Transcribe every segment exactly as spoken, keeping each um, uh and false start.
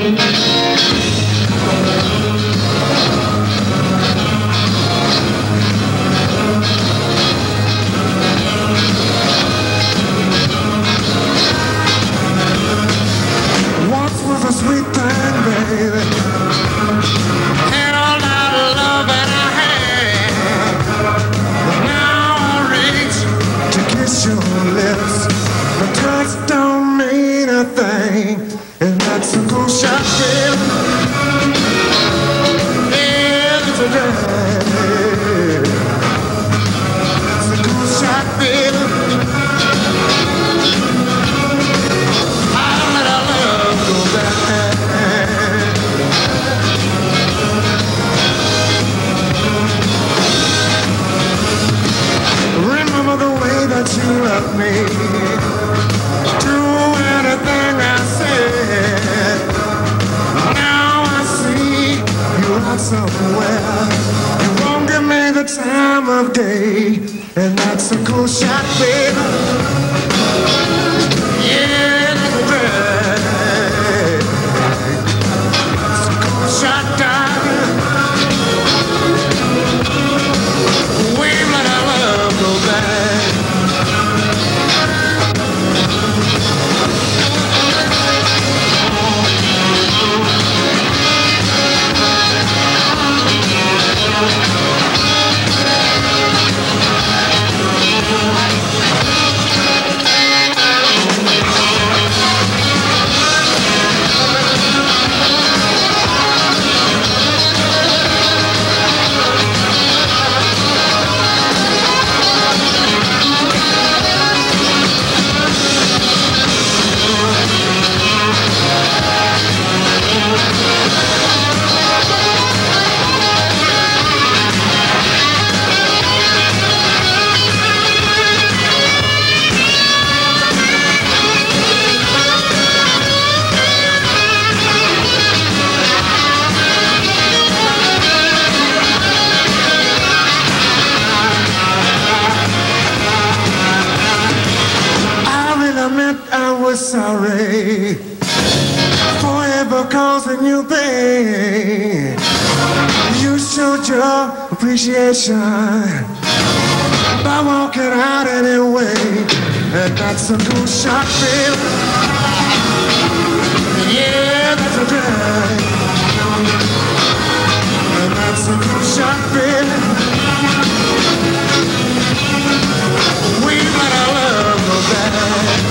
Sorry for ever causing you pain. You showed your appreciation by walking out anyway, and that's a good shot, baby. Yeah, that's a drag, and that's a good shot, baby. We let our love go back.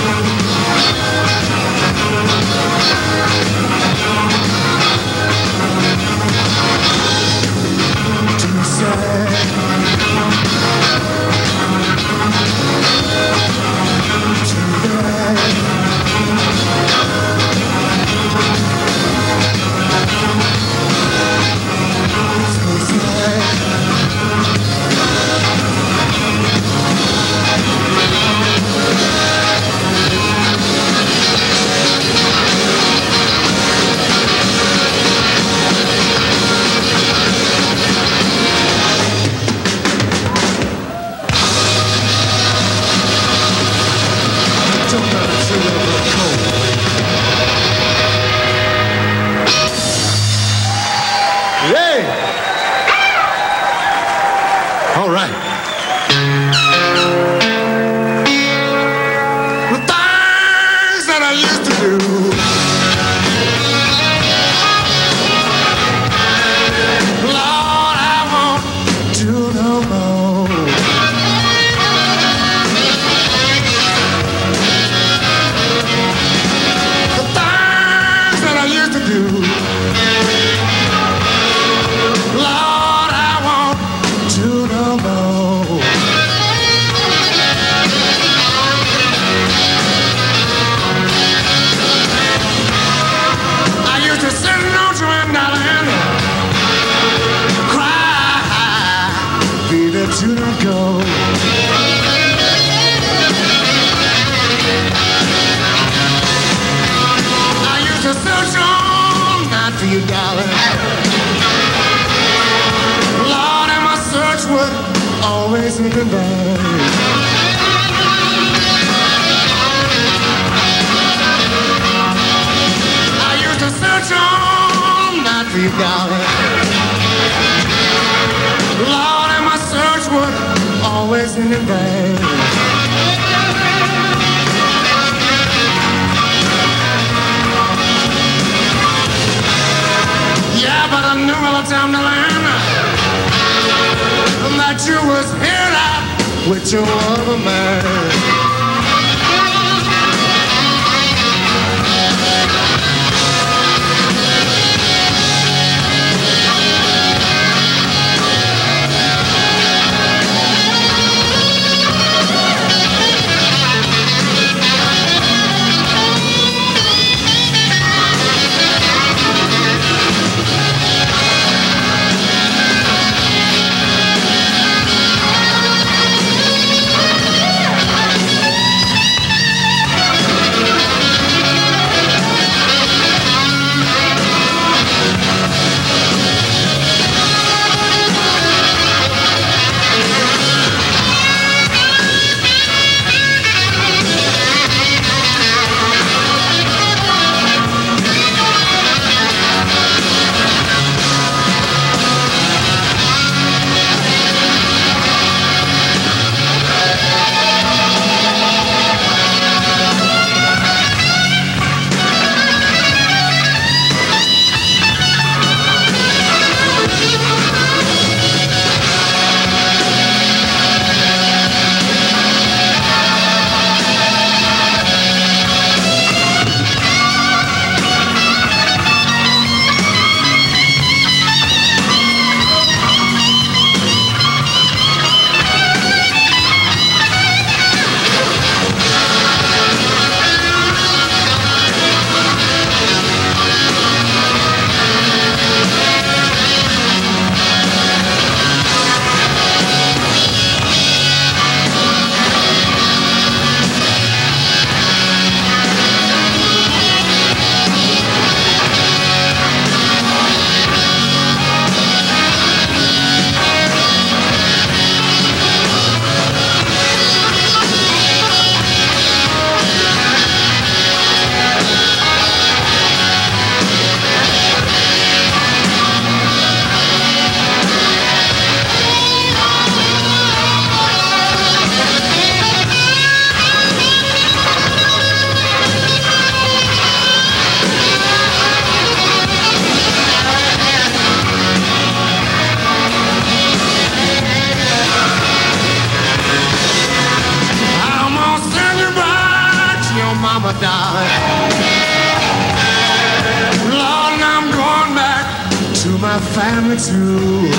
All right. The things that I used to do, Lord, I won't do no more. The things that I used to do, Lord, I won't do no more. I used to sit on Joanne Darling, cry, baby, do not go. I used to search all night for you, darling. Lord, and my search would always lead me back. I used to say deep down. Lord, and my search would always end in vain. Yeah, but I knew all the time to land that you was here out with your other man. Mama died. Lord, now I'm going back to my family too.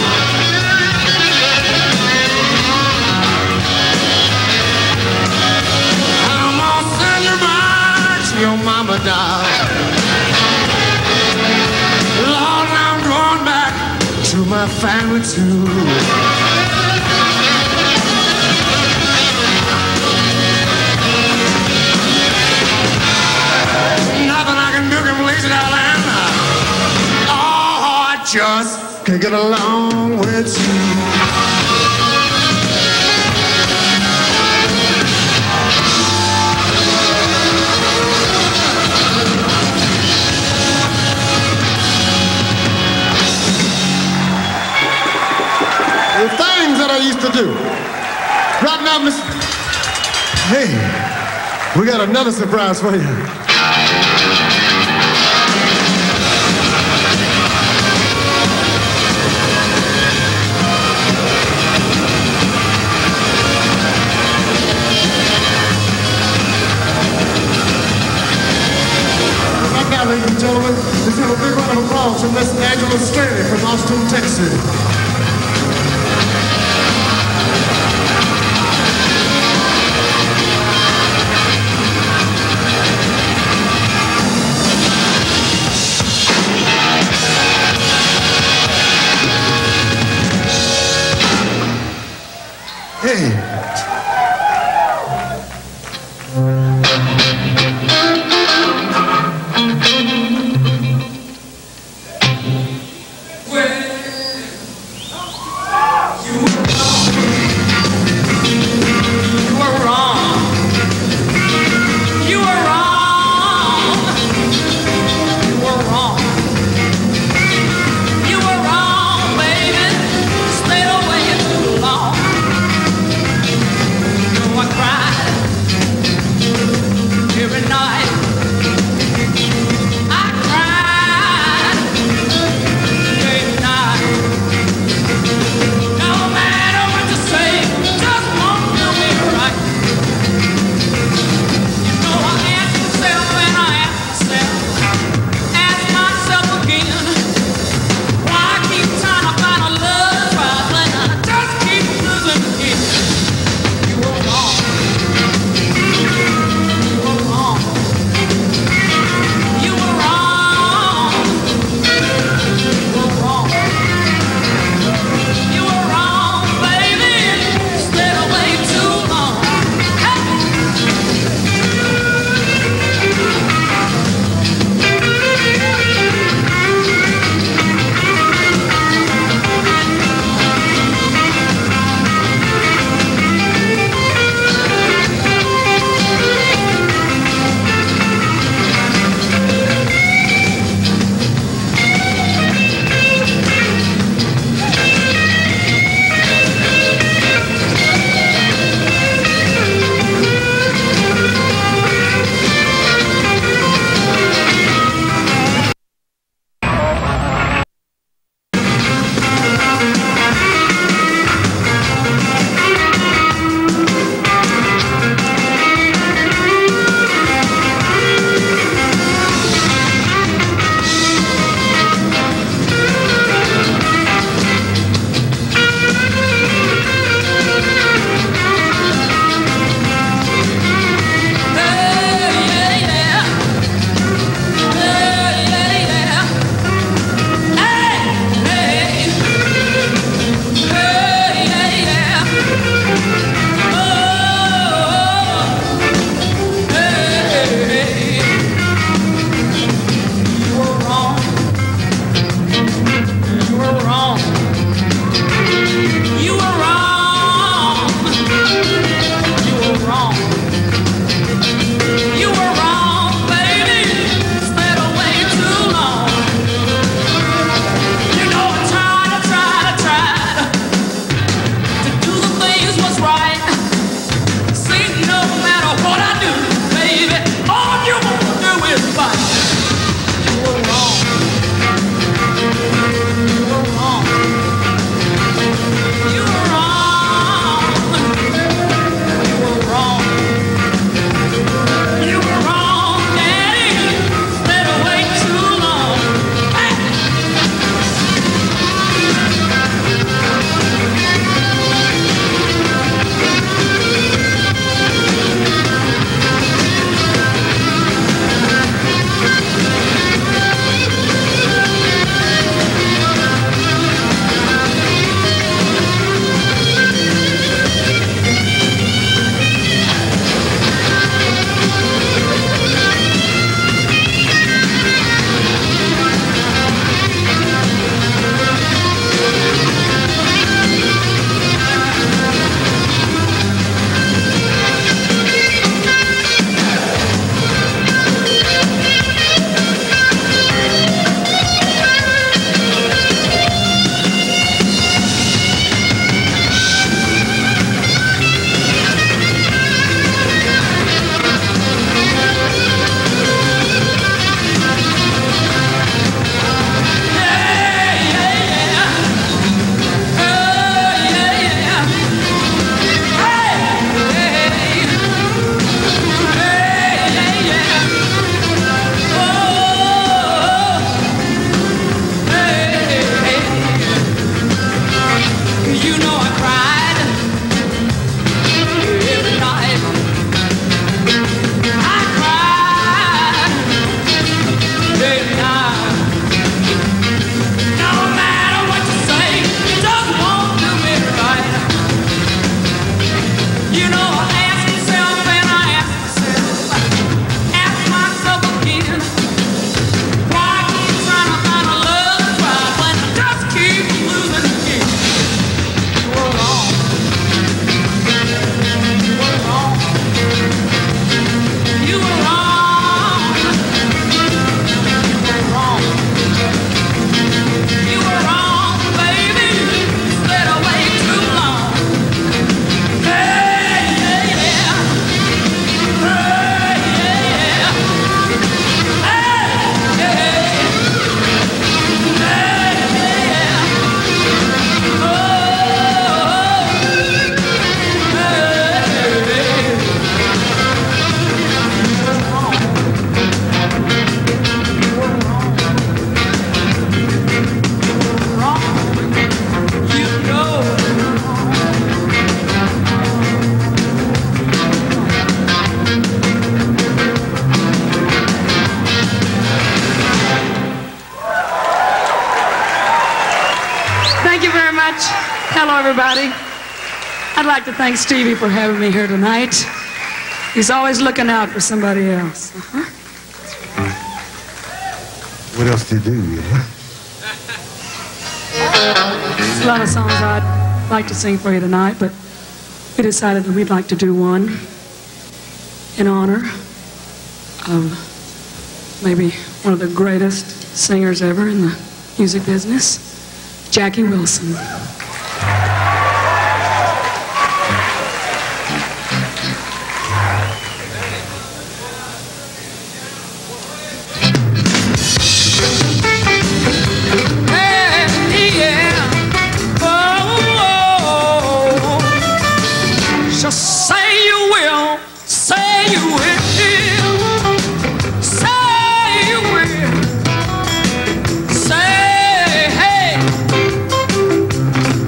I'm gonna send you back to your mama died. Lord, now I'm going back to my family too. Oh, I just can't get along with you. The things that I used to do. Right now, Miss. Hey, we got another surprise for you. Ladies and gentlemen, let's have a big round of applause from Miss Angela Straley from Austin, Texas. Hey. time. No matter what you say, you just won't do me right. You know, I ask myself and I ask myself, ask myself again, why I keep trying to find a love right when I just keep losing again? You were wrong. You were wrong. You were wrong. You were wrong. You were wrong, baby. You stayed away too long. Hey, yeah, yeah. Hey, yeah, yeah. Hey, yeah. Hey, yeah. Oh, you know. Thank you very much. Hello, everybody. I'd like to thank Stevie for having me here tonight. He's always looking out for somebody else. Uh-huh. What else do you do? You know? There's a lot of songs I'd like to sing for you tonight, but we decided that we'd like to do one in honor of maybe one of the greatest singers ever in the music business, Jackie Wilson. Just say you will, say you will, say you will, say hey.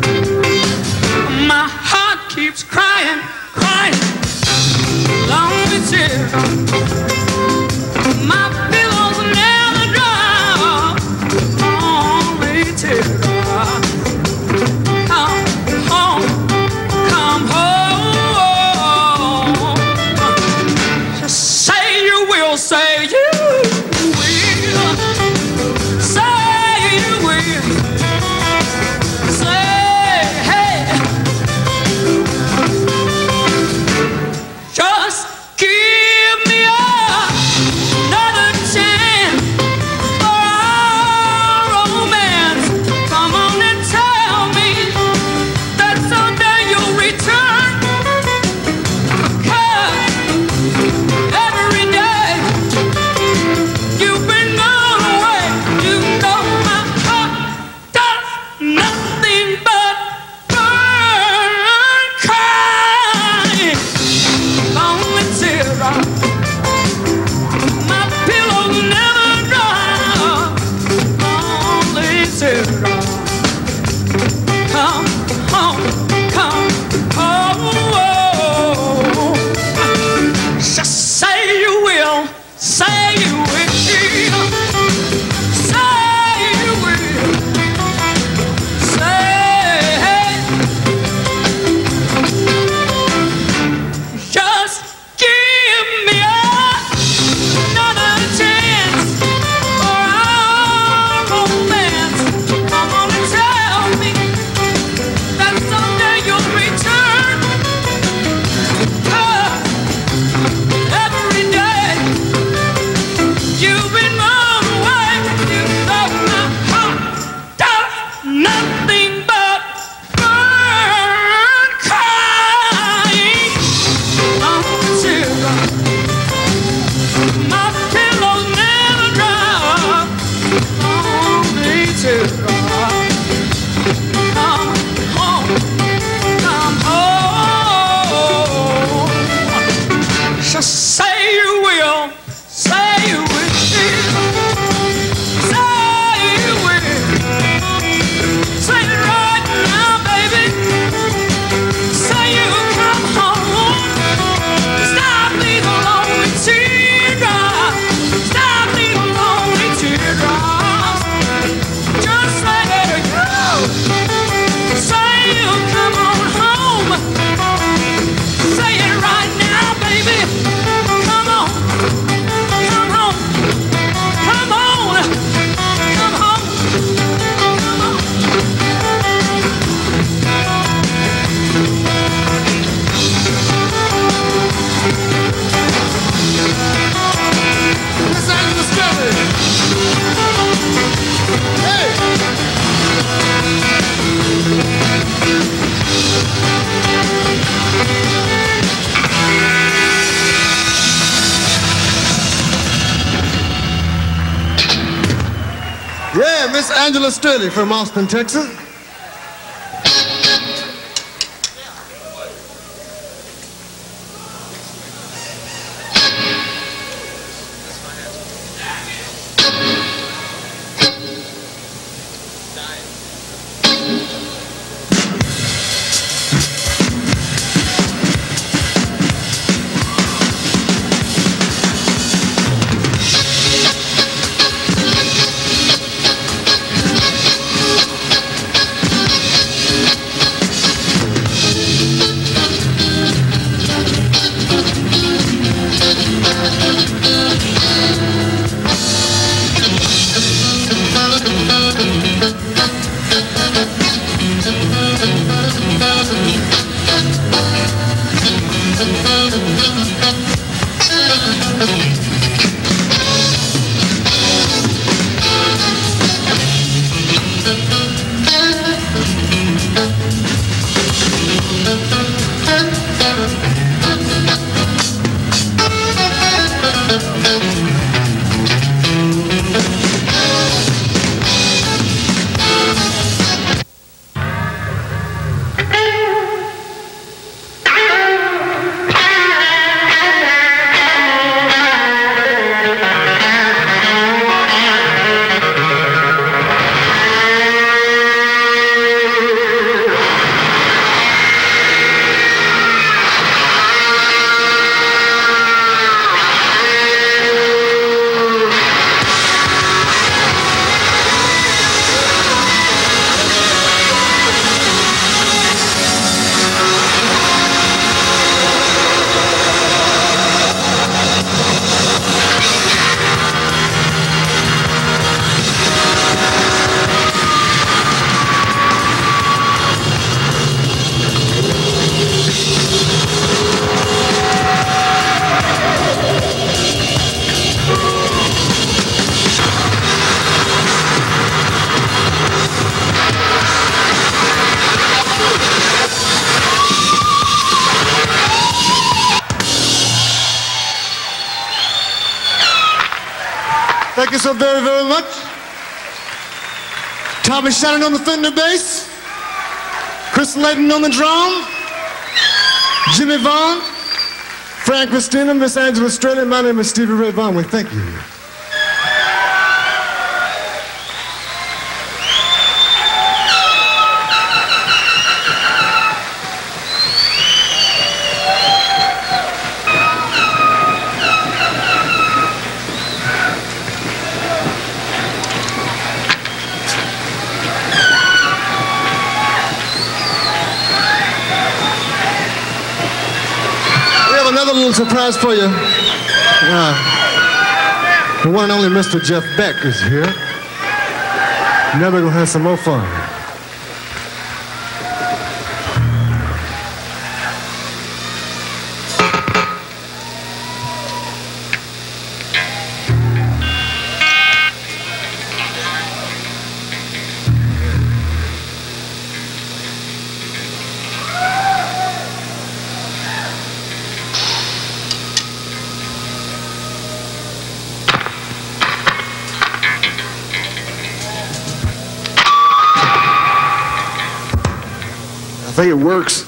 Yeah, Miss Angela Sturley from Austin, Texas. Thank you so very, very much. Tommy Shannon on the Fender bass, Chris Layton on the drum, Jimmy Vaughn, Frank Christina, Miss Angela Sturley. My name is Stevie Ray Vaughan. We thank you. Another little surprise for you. Uh, the one and only Mister Jeff Beck is here. Now we're gonna have some more fun. I think it works.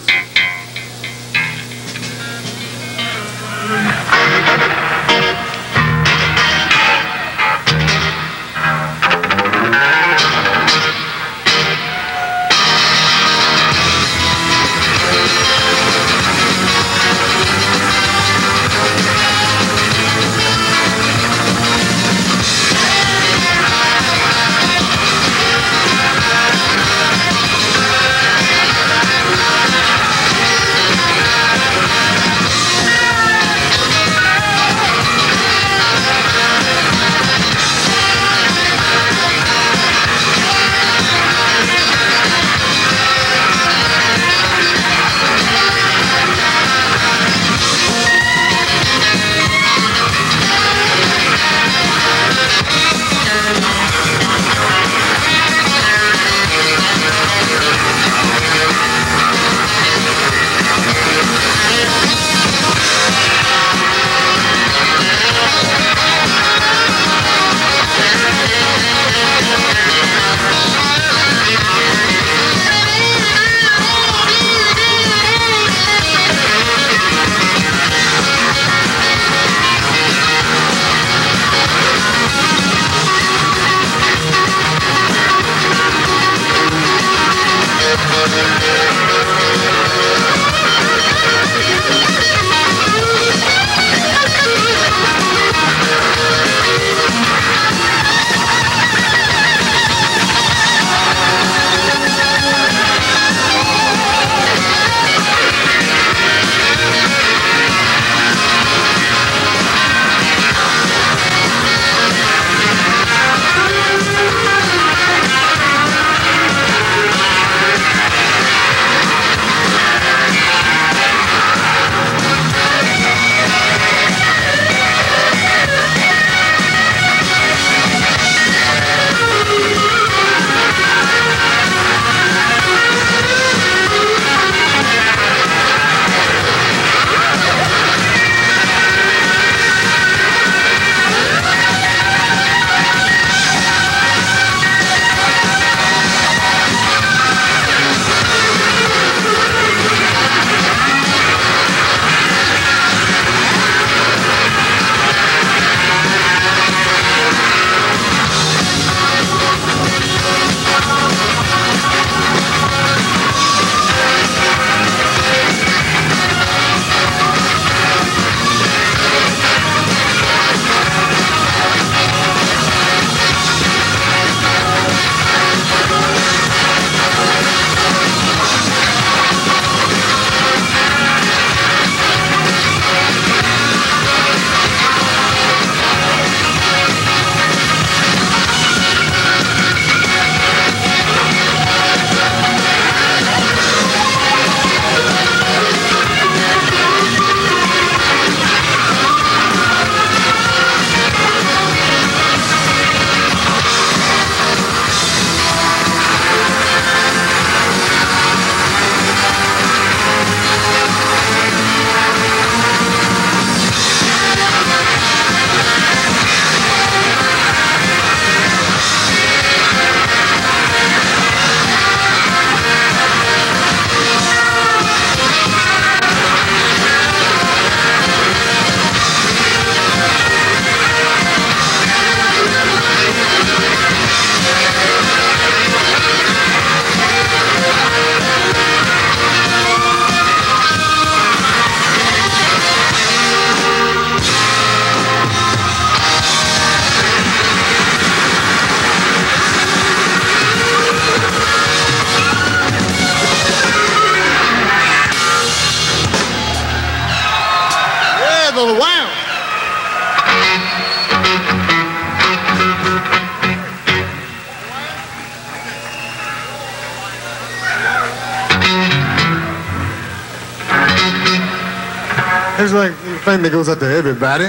It's like a thing that goes out to everybody.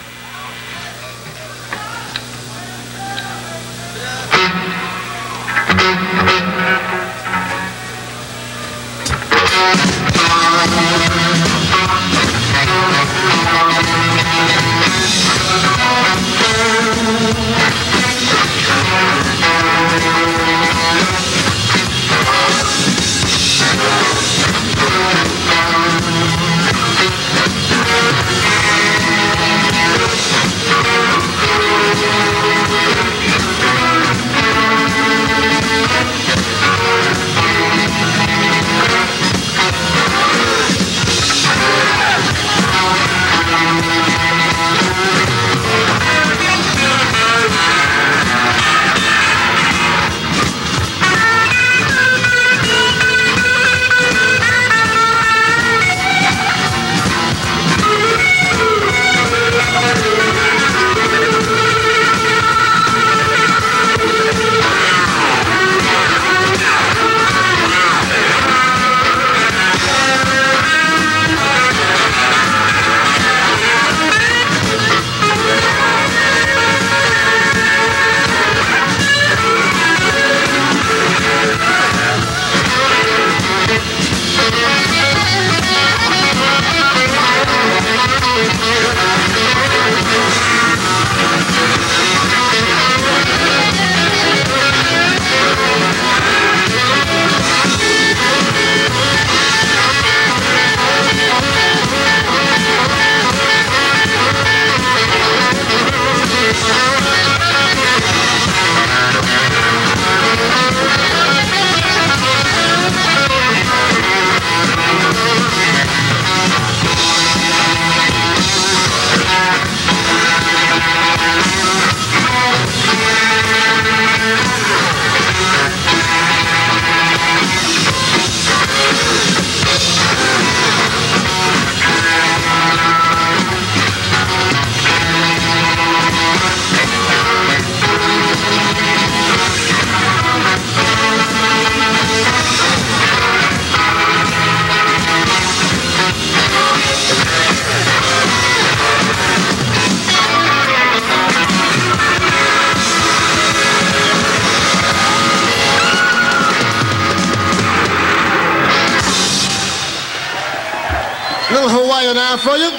Little Hawaiian now for you.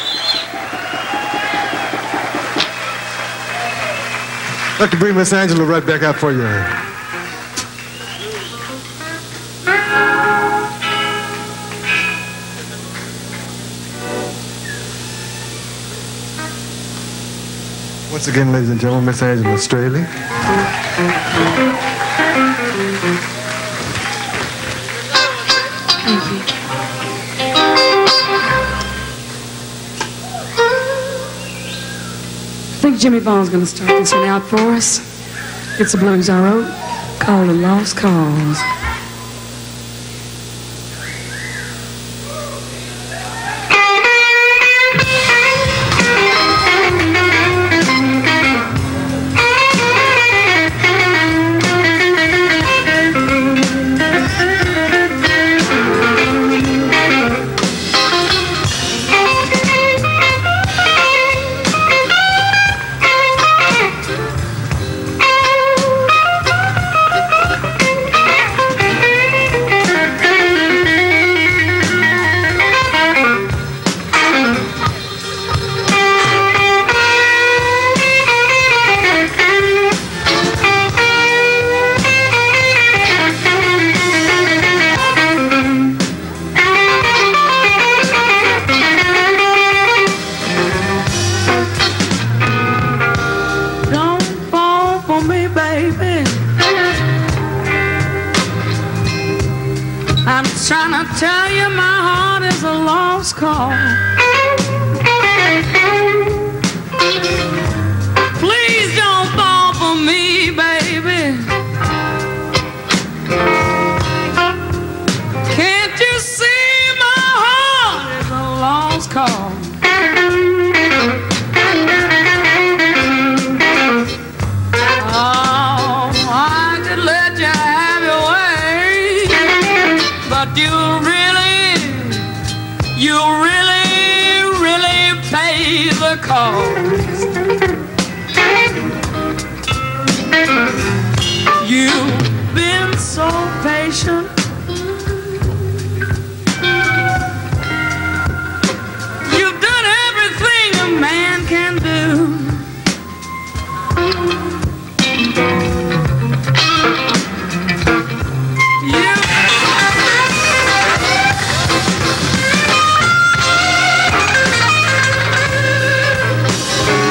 I'd like to bring Miss Angela right back out for you. Once again, ladies and gentlemen, Miss Angela Straley. Thank you. I think Jimmy Vaughn's going to start this one out for us. It's a blues I wrote called A Lost Cause. I'm trying to tell you my heart is a lost cause. Please don't fall for me, baby. Can't you see my heart is a lost cause? Oh, I could let you have your way, but you really, you really, cause. You've been so patient. You've done everything a man can do. You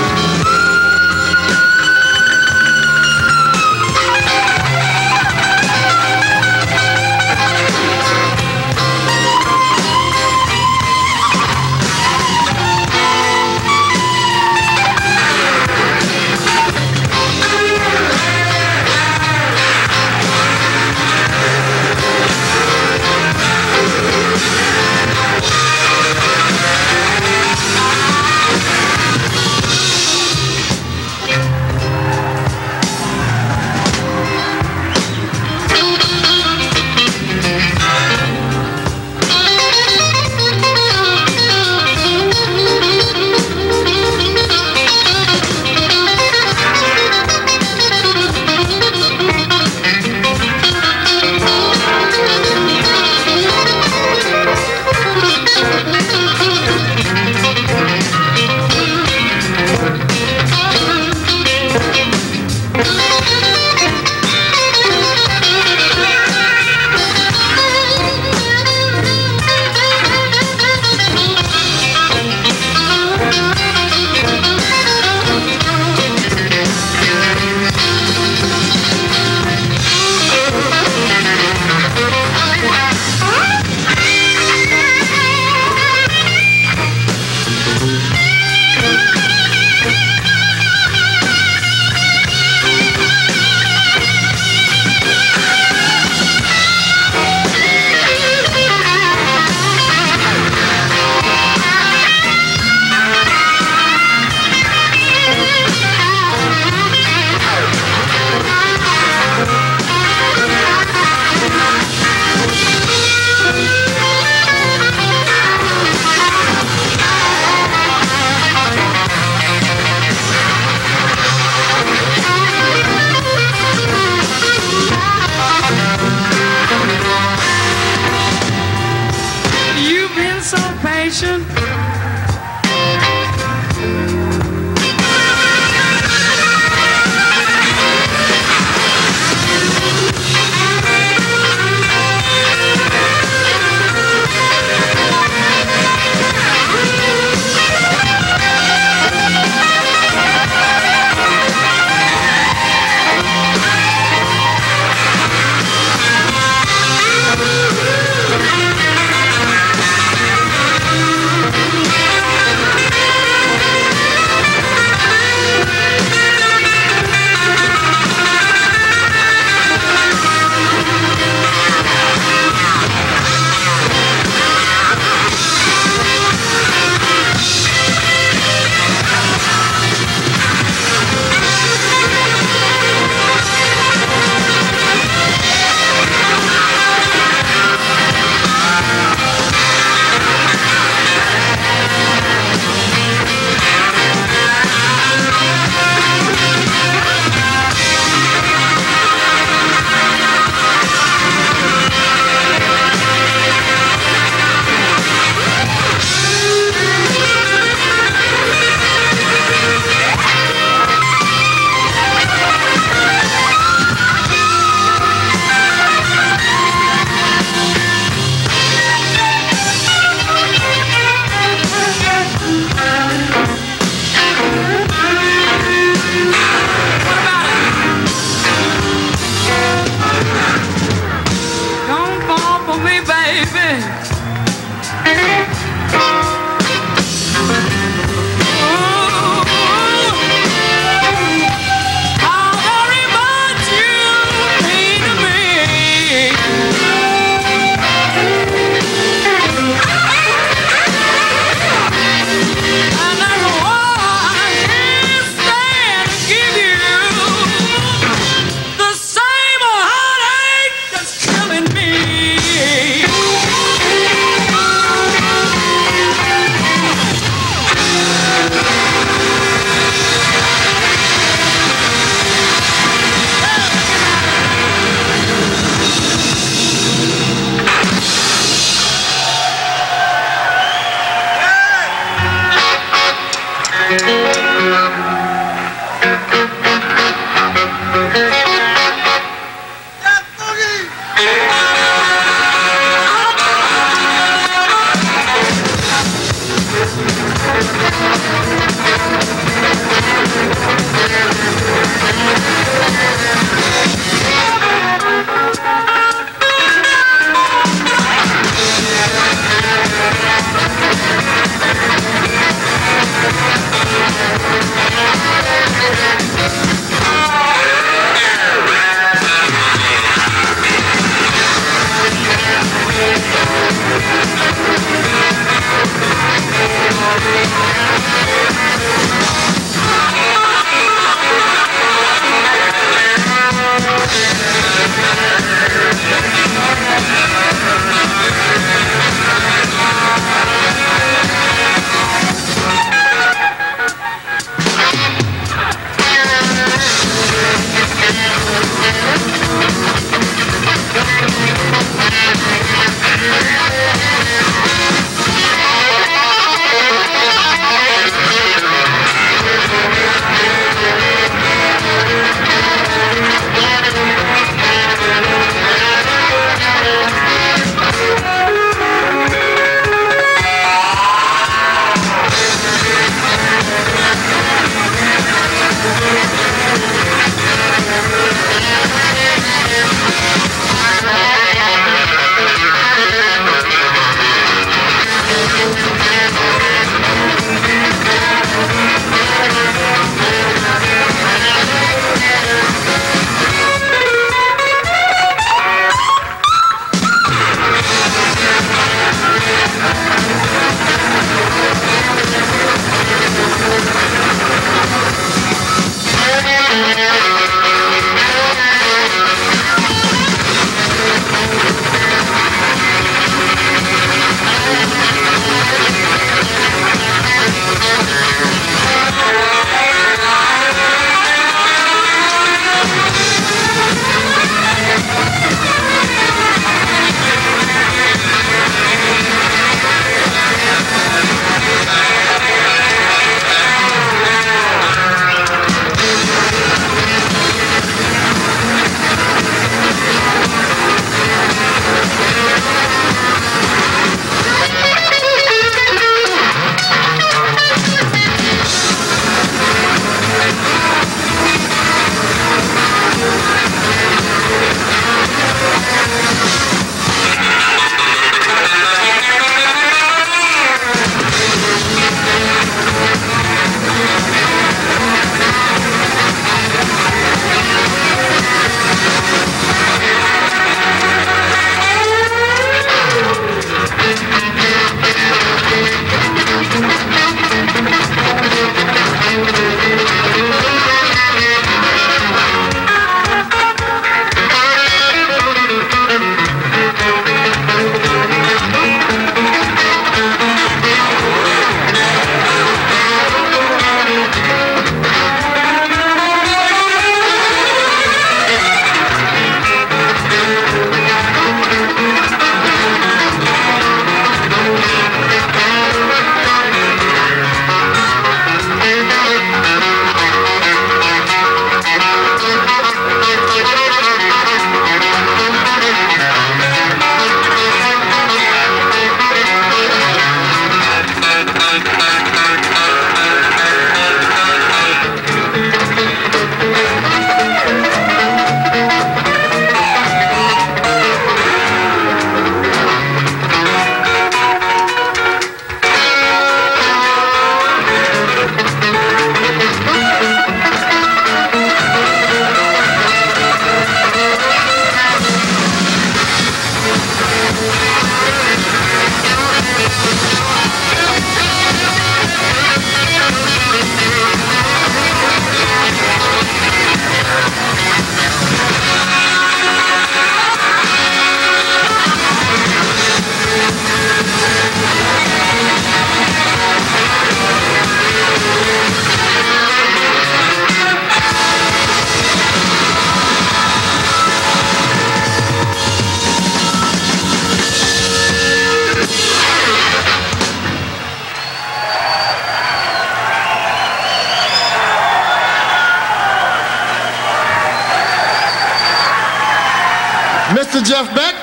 Mister Jeff Beck?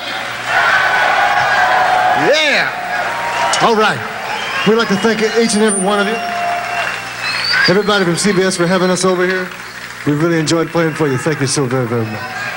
Yeah. All right. We'd like to thank each and every one of you. Everybody from C B S for having us over here. We really enjoyed playing for you. Thank you so very, very much.